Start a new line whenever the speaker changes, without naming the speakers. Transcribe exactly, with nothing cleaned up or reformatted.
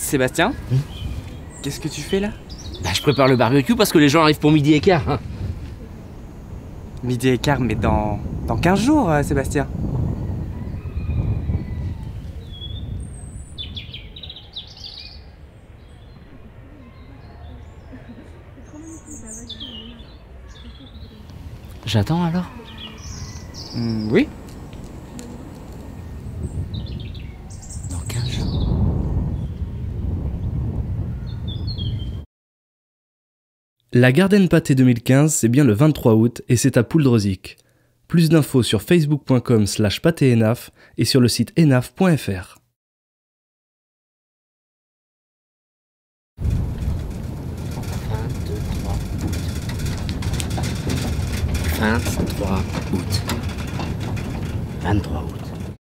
Sébastien,
hmm
qu'est-ce que tu fais là?
Bah je prépare le barbecue parce que les gens arrivent pour midi et quart. Hein.
Midi et quart, mais dans, dans quinze jours, euh, Sébastien.
J'attends alors?
Mmh, oui.
Dans quinze jours.
La Garden Pâté deux mille quinze, c'est bien le vingt-trois août et c'est à Pouldreuzic. Plus d'infos sur facebook point com slash pâtéenaf et sur le site enaf point fr.
vingt-trois août. vingt-trois août.